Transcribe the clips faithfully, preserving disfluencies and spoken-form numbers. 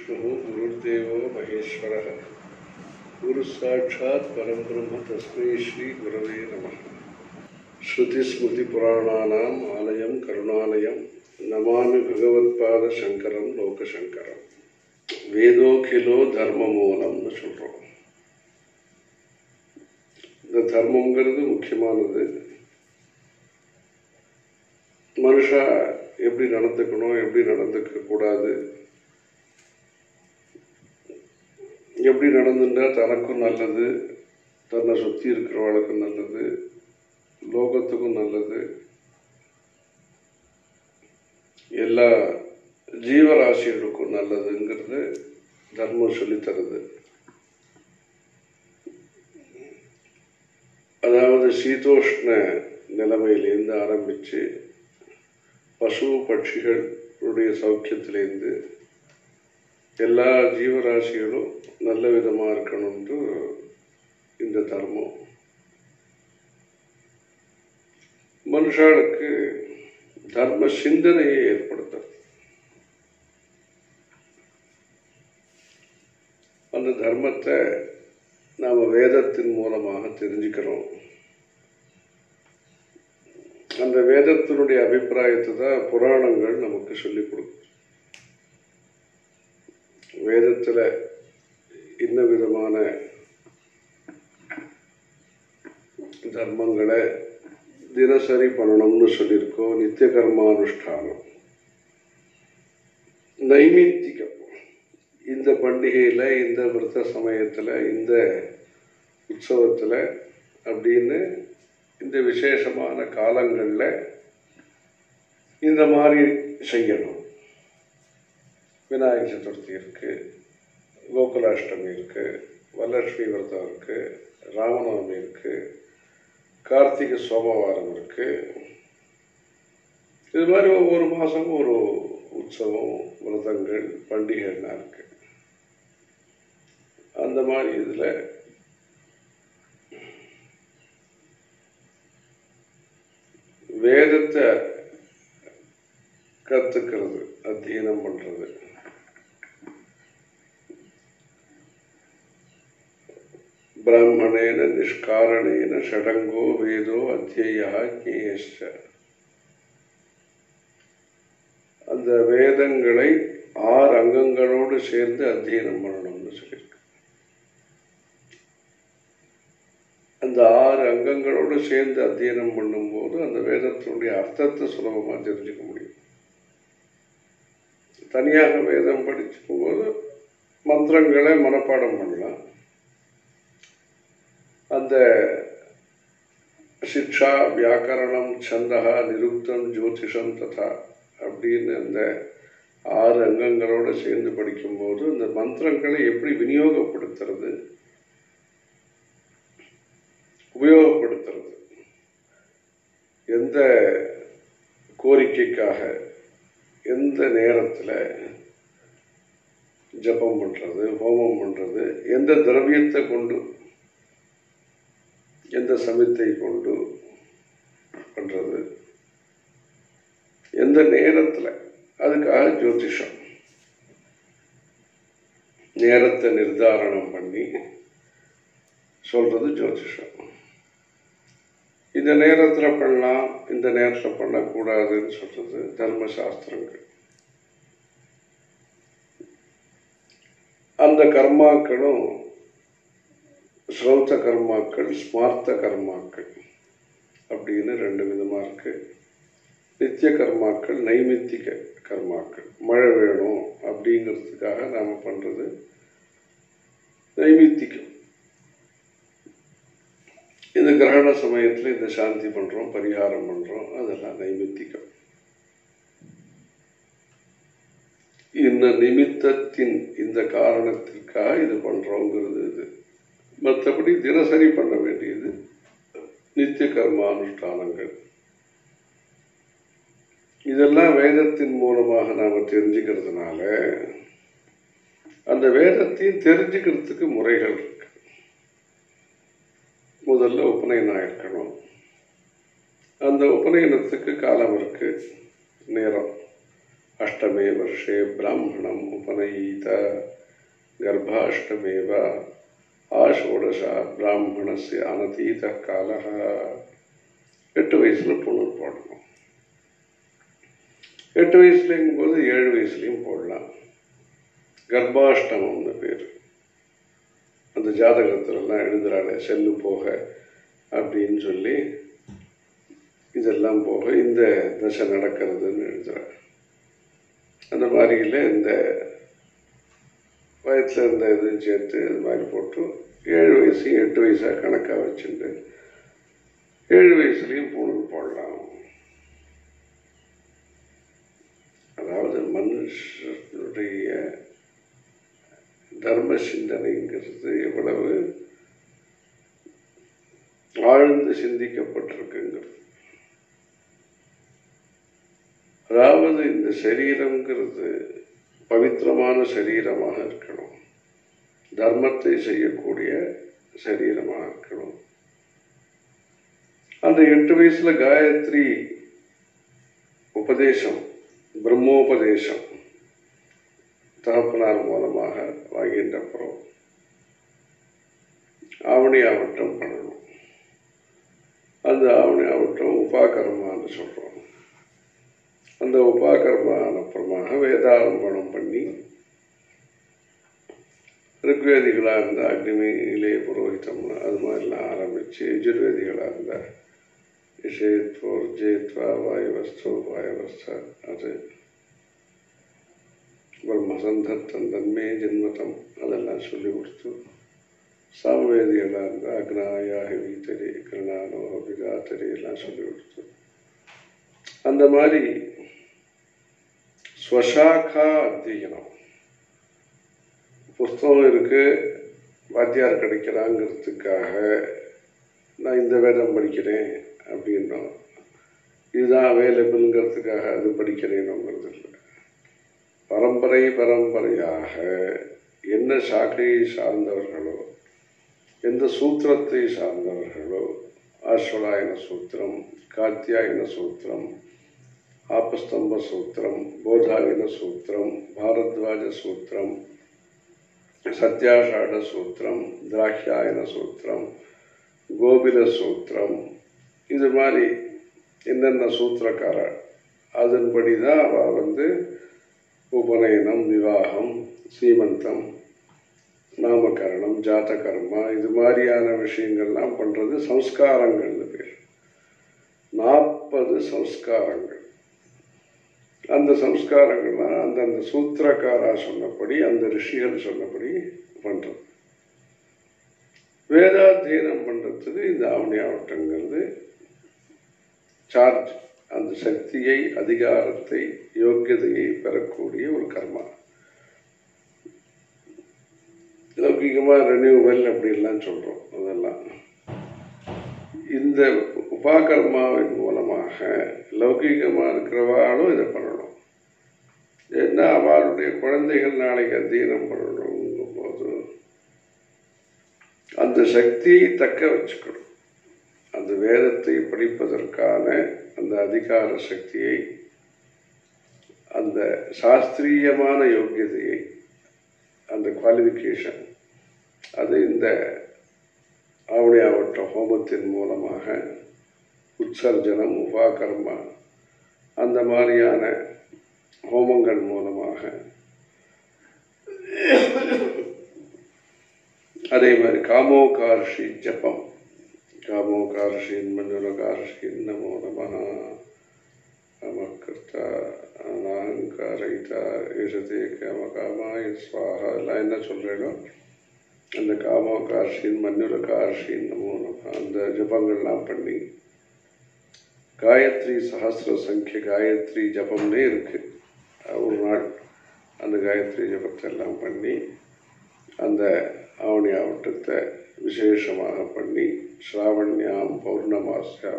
गुरुर्विष्णुः गुरुर्देवो महेश्वरः गुरुसाक्षात् परं ब्रह्म तस्मै श्री गुरवे नमः। श्रुतिस्मृतिपुराणानाम् आलयं करुणालयं नमामि भगवत्पादशङ्करं लोकशङ्करं। வேதோகிலோ தர்ம மூலம்னு சொல்கிறோம். இந்த தர்மங்கிறது முக்கியமானது. மனுஷா எப்படி நடந்துக்கணும், எப்படி நடந்துக்க கூடாது, எப்படி நடந்துட்டா தனக்கும் நல்லது, தன்னை சுற்றி இருக்கிறவளுக்கும் நல்லது, லோகத்துக்கும் நல்லது, எல்லா ஜீவராசிகளுக்கும் நல்லதுங்கிறது தர்மம் சொல்லித்தருது. அதாவது சீதோஷ்ண நிலைமையிலேருந்து ஆரம்பித்து பசு பட்சிகளுடைய சௌக்கியத்திலேருந்து எல்லா ஜீவராசிகளும் நல்ல விதமாக இருக்கணும்னு இந்த தர்மம். மனுஷாளுக்கு தர்ம சிந்தனையை ஏற்படுத்தும். அந்த தர்மத்தை நாம் வேதத்தின் மூலமாக தெரிஞ்சுக்கிறோம். அந்த வேதத்தினுடைய அபிப்பிராயத்தை தான் புராணங்கள் நமக்கு சொல்லிக் கொடுக்கும். வேதத்தில் இன்ன விதமான தர்மங்களை தினசரி பண்ணணும்னு சொல்லியிருக்கோம். நித்திய கர்மானுஷ்டானம், நைமித்திகம், இந்த பண்டிகையில், இந்த விரத சமயத்தில், இந்த உற்சவத்தில் அப்படின்னு இந்த விசேஷமான காலங்களில் இந்த மாதிரி செய்யணும். விநாயகர் சதுர்த்தி இருக்குது, கோகுலாஷ்டமி இருக்குது, வரலட்சுமி விரதம் இருக்குது, ராமநவமி இருக்குது, கார்த்திகை சோமவாரம் இருக்குது. இது மாதிரி ஒவ்வொரு மாதமும் ஒரு உற்சவம், விரதங்கள், பண்டிகைலாம் இருக்குது. அந்த மாதிரி இதில் வேதத்தை கற்றுக்கிறது, அத்தியனம் பண்ணுறது, பிராமணேன நிஷ்காரணேன ஷடங்கோ வேதோ அத்தியா ஜேயஸ்ச. அந்த வேதங்களை ஆறு அங்கங்களோடு சேர்ந்து அத்தியனம் பண்ணணும்னு சொல்லியிருக்கு. அந்த ஆறு அங்கங்களோடு சேர்ந்து அத்தியனம் பண்ணும்போது அந்த வேதத்தினுடைய அர்த்தத்தை சுலபமாக தெரிஞ்சுக்க முடியும். தனியாக வேதம் படிச்சுக்கும் போது மந்திரங்களை மனப்பாடம் பண்ணலாம். அந்த சிக்ஷா, வியாக்கரணம், சந்தகா, நிருக்தம், ஜோதிஷம் ததா அப்படின்னு அந்த ஆறு அங்கங்களோடு சேர்ந்து படிக்கும்போது அந்த மந்திரங்களை எப்படி விநியோகப்படுத்துறது, உபயோகப்படுத்துறது, எந்த கோரிக்கைக்காக எந்த நேரத்தில் ஜபம் பண்ணுறது, ஹோமம் பண்ணுறது, எந்த திரவியத்தை கொண்டு, எந்த சமித்தை கொண்டு பண்ணுறது, எந்த நேரத்தில், அதுக்காக ஜோதிஷம், நேரத்தை நிர்தாரணம் பண்ணி சொல்கிறது ஜோதிஷம். இந்த நேரத்தில் பண்ணலாம், இந்த நேரத்தில் பண்ணக்கூடாதுன்னு சொல்கிறது தர்மசாஸ்திரங்கள். அந்த கர்மாக்களும் ஸ்ரௌத்த கர்மாக்கள், ஸ்மார்த்த கர்மாக்கள் அப்படின்னு ரெண்டு விதமாக இருக்கு. நித்திய கர்மாக்கள், நைமித்திக கர்மாக்கள். மழை வேணும் அப்படிங்கிறதுக்காக நாம் பண்ணுறது நைமித்திகம். இந்த கிரகண சமயத்தில் இந்த சாந்தி பண்ணுறோம், பரிகாரம் பண்ணுறோம், அதெல்லாம் நைமித்திகம். இந்த நிமித்தத்தின் இந்த காரணத்திற்காக இது பண்ணுறோங்கிறது இது. மற்றபடி தினசரி பண்ண வேண்டியது நித்திய கர்மானுஷ்டானங்கள். இதெல்லாம் வேதத்தின் மூலமாக நாம் தெரிஞ்சுக்கிறதுனால அந்த வேதத்தையும் தெரிஞ்சுக்கிறதுக்கு முறைகள் இருக்கு. முதல்ல உபநயனம் இருக்கணும். அந்த உபநயனத்துக்கு காலம் இருக்கு, நேரம். அஷ்டமே வருஷே பிராமணம் உபநயீத கர்ப்பாஷ்டமேவ ஆஷோடசா பிராமணஸ்ய அனதீத காலஹ. எட்டு வயசுல பொண்ணு போடணும். எட்டு வயசுலங்கும் போது ஏழு வயசுலையும் போடலாம். கர்ப்பாஷ்டமம்னு பேர். அந்த ஜாதகத்திலெல்லாம் எழுதுறாங்க, செல்லு போக அப்படின்னு சொல்லி இதெல்லாம் போக இந்த தசை நடக்கிறதுன்னு எழுதுறாங்க. அந்த மாதிரியில் இந்த வயசில் இருந்த இதுன்னு சேர்த்து இது மாதிரி போட்டு ஏழு வயசு எட்டு வயசாக கணக்காக வச்சுட்டு ஏழு வயசுலேயும் பூணூல் போடலாம். அதாவது மனுஷனுடைய தர்ம சிந்தனைங்கிறது எவ்வளவு ஆழ்ந்து சிந்திக்கப்பட்டிருக்குங்கிறது. அதாவது இந்த சரீரம்ங்கிறது பவித்திரமான சரீரமாக இருக்கணும், தர்மத்தை செய்யக்கூடிய சரீரமாக இருக்கணும். அந்த எட்டு வயசுல காயத்ரி உபதேசம், பிரம்மோபதேசம் தகப்பனார் மூலமாக வாங்கின்ற அப்புறம் ஆவணி ஆவட்டம் பண்ணணும். அந்த ஆவணி ஆவட்டம் உபாகர்மான்னு சொல்றோம். அந்த உபாகர்மான அப்புறமாக வேதாரம்பணம் பண்ணி ரிக்வேதிகளாக இருந்தால் அக்னிமிலே புரோஹிதம்னு அது மாதிரிலாம் ஆரம்பித்து, யஜுர்வேதிகளாக இருந்தால் இஷேத்வோர் ஜேத்வா வாயுவஸ்தோ வாயுவஸ்த அது பிரம்மசந்தத்தன் தன்மே ஜென்மத்தம் அதெல்லாம் சொல்லி கொடுத்து, சாமவேதிகளாக இருந்தால் அக்னாயாகி வீத்தரி கிருணானோ விகாத்தரி எல்லாம் சொல்லி கொடுத்து, அந்த மாதிரி ஸ்வசாக்கா அத்தியனம். புஸ்தகம் இருக்கு, வாத்தியார் கிடைக்கிறாங்கிறதுக்காக நான் இந்த வேதம் படிக்கிறேன் அப்படின்னோம், இதுதான் அவைலபிள்ங்கிறதுக்காக அது படிக்கிறேனுங்கிறது இல்லை. பரம்பரை பரம்பரையாக என்ன சாக்கையை சார்ந்தவர்களோ, எந்த சூத்திரத்தை சார்ந்தவர்களோ, ஆஸ்வலாயன சூத்திரம், காத்தியாயன சூத்திரம், ஆபஸ்தம்ப சூத்திரம், போதாயன சூத்திரம், பாரத்வாஜ சூத்திரம், சத்யாஷாட சூத்திரம், திராட்சாயன சூத்திரம், கோபில சூத்திரம், இது மாதிரி என்னென்ன சூத்திரக்காரர் அதன்படி தான் அவள் வந்து உபநயனம், விவாகம், சீமந்தம், நாமகரணம், ஜாதகர்மா இது மாதிரியான விஷயங்கள்லாம் பண்ணுறது சம்ஸ்காரங்கள்னு பேர். நாற்பது சம்ஸ்காரங்கள். அந்த சம்ஸ்காரங்கள்லாம் அந்தந்த சூத்திரக்காரா சொன்னபடி, அந்த ரிஷிகள் சொன்னபடி பண்ணுறது. வேதாத்தியனம் பண்ணுறதுக்கு இந்த ஆவணி ஆவட்டங்கிறது சார்ஜ். அந்த சக்தியை, அதிகாரத்தை, யோக்கியதையை பெறக்கூடிய ஒரு கர்மா. லௌகிகமாக ரெனியூவல் அப்படின்லாம் சொல்கிறோம். அதெல்லாம் இந்த உபாகர்மாவின் மூலமாக லௌகிகமாக இருக்கிறவாலும் இதை பண்ணணும். ஏன்னா அவளுடைய குழந்தைகள் நாளைக்கு அத்தியனம் பண்ணணுங்கும் போது அந்த சக்தியை தக்க வச்சுக்கணும். அந்த வேதத்தை படிப்பதற்கான அந்த அதிகார சக்தியை, அந்த சாஸ்திரியமான யோக்கியதையை, அந்த குவாலிஃபிகேஷன், அது இந்த ஆவணி ஆவட்ட ஹோமத்தின் மூலமாக உற்சர்ஜனம், உபாகர்மா அந்த மாதிரியான ஹோமங்கள் மூலமாக, அதே மாதிரி காமோகார்ஷி ஜபம், காமோகார்ஷின் மஞ்சுரகார்ஷின் நமோ நமஹ நமக்கர்த்தா அனாங்காரைதா ஏஷதே காமகாமாய ஸ்வாஹா எல்லாம் என்ன சொல்கிறேனோ அந்த காமோகார்ஷின் மஞ்சுரகார்ஷின் நமோ நமஹ அந்த ஜபங்கள்லாம் பண்ணி, காயத்ரி சஹஸ்ர சங்கிய காயத்ரி ஜபம்னே இருக்கு. ஒரு நாள் அந்த காயத்ரி ஜபத்தை எல்லாம் பண்ணி அந்த ஆவணி ஆவட்டத்தை விசேஷமாக பண்ணி, ஸ்ராவண்யாம் பௌர்ணமாசியா,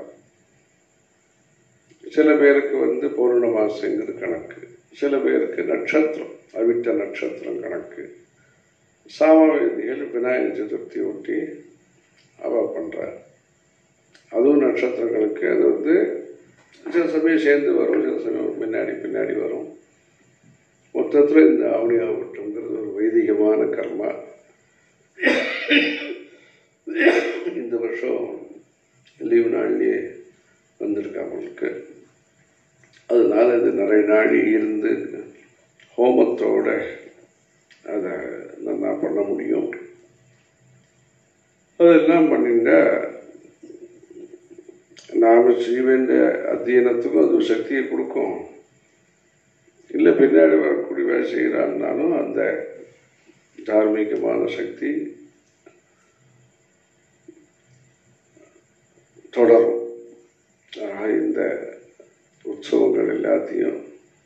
சில பேருக்கு வந்து பௌர்ணமாசிங்கிறது கணக்கு, சில பேருக்கு நட்சத்திரம், அவிட்ட நட்சத்திரம் கணக்கு. சாமவேதிகள் விநாயகர் சதுர்த்தி ஒட்டி அவ பண்ணுறார். அதுவும் நட்சத்திரங்களுக்கு அது வந்து சில சமயம் சேர்ந்து வரும், சில சமயம் பின்னாடி பின்னாடி வரும். மொத்தத்தில் இந்த ஆவணி ஆவட்டங்கிறது ஒரு வைதிகமான கர்மா. இந்த வருஷம் லீவு நாள்லேயே வந்திருக்கு அவங்களுக்கு. அதனால் இது நிறைய நாள் இருந்து ஹோமத்தோடு அதை நல்லா பண்ண முடியும். அதெல்லாம் பண்ணிட்டா நாம் செய்ய வேண்டிய அத்தியனத்துக்கும் அது சக்தியை கொடுக்கும். இல்லை பின்னாடி வரக்கூடிய வேலை செய்கிறான்னாலும் அந்த தார்மீகமான சக்தி தொடரும். இந்த உற்சவங்கள் எல்லாத்தையும்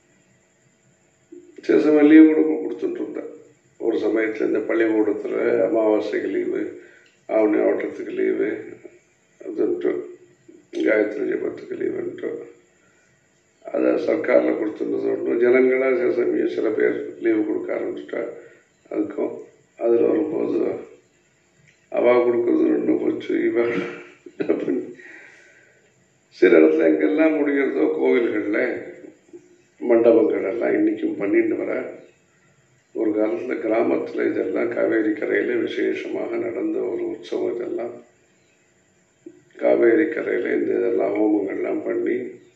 சில சமயம் லீவு கூட கொடுத்துட்டு இருந்தேன். ஒரு சமயத்தில் இந்த பள்ளிக்கூடத்தில் அமாவாசைக்கு லீவு, ஆவணி ஆவட்டத்துக்கு லீவு, அதுன்ட்டு காயத்ரி ஜபத்துக்கு லீவுன்ட்டு அதை சர்க்காரில் கொடுத்துருந்தது ஒன்று. ஜனங்களாக சில சமயம் சில பேர் லீவு கொடுக்க ஆரம்பிச்சுட்டா அதுக்கும் அதில் வரும்போது அவா கொடுக்குறது ஒன்று போச்சு இவா அப்படின்னு சில இடத்துல எங்கெல்லாம் முடிகிறதோ கோவில்களில் மண்டபங்கள் எல்லாம் இன்றைக்கும் பண்ணிட்டு வர. ஒரு காலத்தில் கிராமத்தில் இதெல்லாம் காவேரி கரையில் விசேஷமாக நடந்த ஒரு உற்சவம். இதெல்லாம் காவேரி கரையில் இந்த இதெல்லாம் ஹோமங்கள்லாம் பண்ணி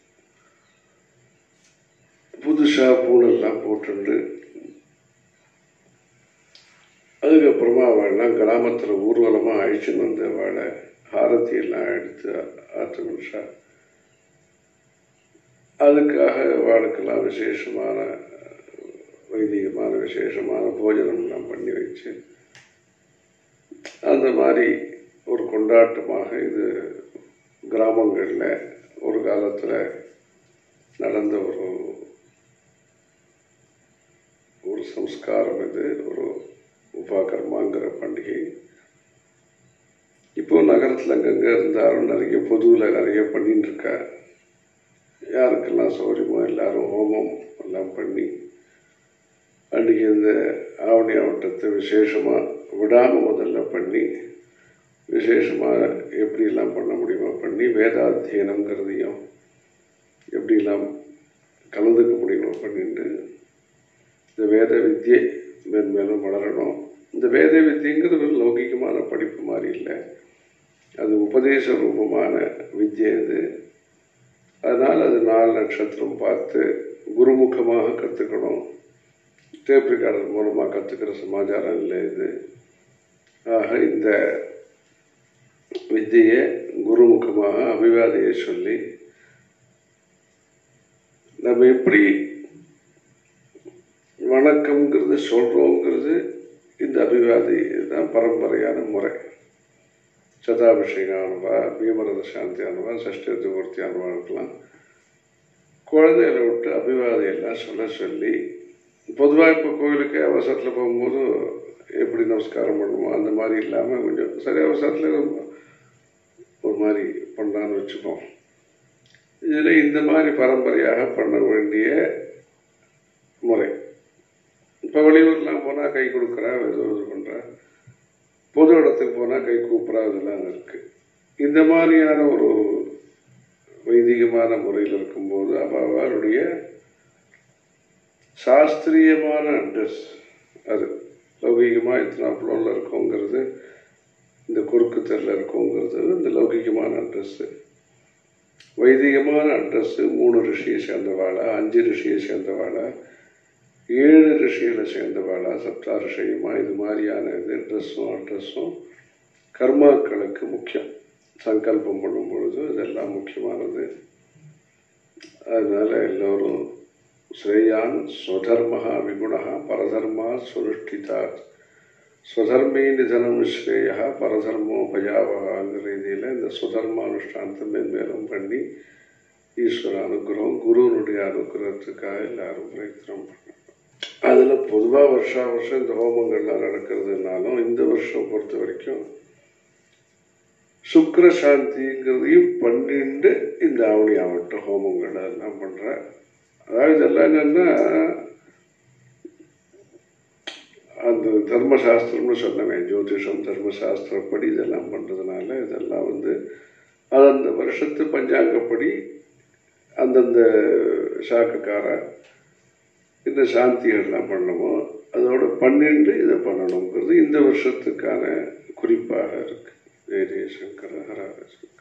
புதுசாக பூனெல்லாம் போட்டுண்டு அதுக்கப்புறமா அவள்லாம் கிராமத்தில் ஊர்வலமாக அழிச்சுன்னு வந்த அவளை ஆரத்தியெல்லாம் எடுத்து ஆற்று மனுஷா அதுக்காக அவளுக்கெல்லாம் விசேஷமான வைதிகமான விசேஷமான போஜனம்லாம் பண்ணி வச்சு அந்த மாதிரி ஒரு கொண்டாட்டமாக இது கிராமங்களில் ஒரு காலத்தில் நடந்த ஒரு ஒரு சம்ஸ்காரம். இது ஒரு உபாகர்மாங்கிற பண்டிகை. இப்போ நகரத்தில் அங்கங்கே இருந்தாலும் நிறைய பொதுவில் நிறைய பண்ணின்னு இருக்கா. யாருக்கெல்லாம் சௌகரியமோ எல்லாரும் ஹோமம் எல்லாம் பண்ணி அன்றைக்கி இந்த ஆவணி ஆவட்டத்தை விசேஷமாக விடாமல் முதல்ல பண்ணி விசேஷமாக எப்படிலாம் பண்ண முடியுமோ பண்ணி வேதாத்தியனங்கிறதையும் எப்படிலாம் கலந்துக்க முடியுமோ பண்ணிட்டு இந்த வேத வித்தியை மேன்மேலும் வளரணும். இந்த வேத வித்தியங்கிறது ஒரு லௌகிகமான படிப்பு மாதிரி இல்லை, அது உபதேச ரூபமான வித்தியை. இது அதனால் அது நாலு நட்சத்திரம் பார்த்து குருமுகமாக கற்றுக்கணும். டேப் ரெக்கார்டர் மூலமாக கற்றுக்கிற சமாச்சாரம் இல்லை இது. ஆக இந்த வித்தியை குருமுகமாக அபிவாதையை சொல்லி நம்ம எப்படி வணக்கம்ங்கிறது சொல்கிறோங்கிறது இந்த அபிவாதி தான் பரம்பரையான முறை. சதாபிஷேகானவா, பீமரத சாந்தியானவா, சஷ்டி மூர்த்தியானவாக்கெல்லாம் குழந்தைகளை விட்டு அபிவாதையெல்லாம் சொல்ல சொல்லி பொதுவாக இப்போ கோவிலுக்கு அவசரத்தில் போகும்போது எப்படி நமஸ்காரம் பண்ணுமோ அந்த மாதிரி இல்லாமல் கொஞ்சம் சரி அவசரத்தில் ஒரு மாதிரி பண்ணான்னு வச்சுப்போம். இதில் இந்த மாதிரி பரம்பரையாக பண்ண வேண்டிய முறை. இப்போ வெளியூர்லாம் போனால் கை கொடுக்குறா, ஏதோ இது பண்ணுறா, பொது இடத்துக்கு போனால் கை கூப்பிட்றா, இதெல்லாம் இருக்குது. இந்த மாதிரியான ஒரு வைதிகமான முறையில் இருக்கும்போது அவளுடைய சாஸ்திரியமான அட்ரஸ் அது லௌகிகமாக இத்தனை ஃப்ளோரில் இருக்கோங்கிறது, இந்த குறுக்கு தெருவில் இருக்கோங்கிறது இந்த லௌகிகமான அட்ரஸ்ஸு. வைதிகமான அட்ரஸ்ஸு மூணு ரிஷியை சேர்ந்தவாளா, அஞ்சு ரிஷியை சேர்ந்தவாளா, ஏழு ரிஷிகளை சேர்ந்தவாளா, சப்தா ரிஷியுமா, இது மாதிரியான இது ட்ரெஸ்ஸும் அட்ரஸும் கர்மாக்களுக்கு முக்கியம். சங்கல்பம் பண்ணும் பொழுது இதெல்லாம் முக்கியமானது. அதனால் எல்லோரும் ஸ்ரேயான் ஸ்வதர்மஹா விகுணா பரதர்மா சுனுஷ்டிதா ஸ்வதர்மே நிதனம் ஸ்ரேயா பரதர்மோ பயாவகாங்கிற ரீதியில் இந்த சுதர்மானுஷ்டானத்தை மென்மேலும் பண்ணி ஈஸ்வர அனுகிரகம் குருனுடைய அனுகிரகத்துக்காக எல்லாரும் பிரயத்தனம் பண்ணணும். அதில் பொதுவாக வருஷா வருஷம் இந்த ஹோமங்கள்லாம் நடக்கிறதுனாலும் இந்த வருஷம் பொறுத்த வரைக்கும் சுக்கர சாந்திங்கிறதையும் பண்ணிட்டு இந்த ஆவணி ஆவட்ட ஹோமங்கள் எல்லாம் பண்ணுறேன். அதாவது இதெல்லாம் என்னென்னா அந்த தர்மசாஸ்திரம்னு சொன்னவேன், ஜோதிஷம் தர்மசாஸ்திரப்படி இதெல்லாம் பண்ணுறதுனால இதெல்லாம் வந்து அந்தந்த வருஷத்து பஞ்சாங்கப்படி அந்தந்த சாக்குக்கார இந்த சாந்திகள்லாம் பண்ணமோ அதோட பன்னெண்டு இதை பண்ணணுங்கிறது இந்த வருஷத்துக்கான குறிப்பாக இருக்கு. ஜெய ஜெயசங்கர ஹர ஹர.